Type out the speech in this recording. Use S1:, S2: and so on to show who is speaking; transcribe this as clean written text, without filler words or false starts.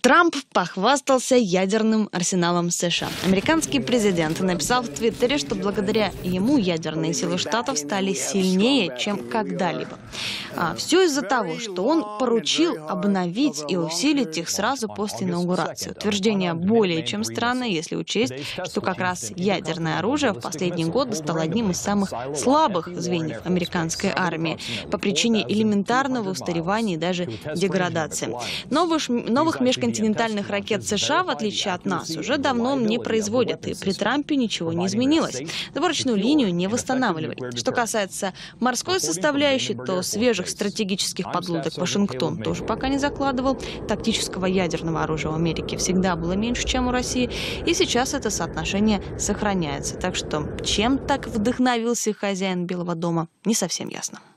S1: Трамп похвастался ядерным арсеналом США. Американский президент написал в Твиттере, что благодаря ему ядерные силы Штатов стали сильнее, чем когда-либо. Все из-за того, что он поручил обновить и усилить их сразу после инаугурации. Утверждение более чем странное, если учесть, что как раз ядерное оружие в последний год стало одним из самых слабых звеньев американской армии по причине элементарного устаревания и даже деградации. Новых межконтинентальных ракет США, в отличие от нас, уже давно не производят, и при Трампе ничего не изменилось. Сборочную линию не восстанавливали. Что касается морской составляющей, то свежих стратегических подлодок Вашингтон тоже пока не закладывал. Тактического ядерного оружия у Америки всегда было меньше, чем у России, и сейчас это соотношение сохраняется. Так что чем так вдохновился хозяин Белого дома, не совсем ясно.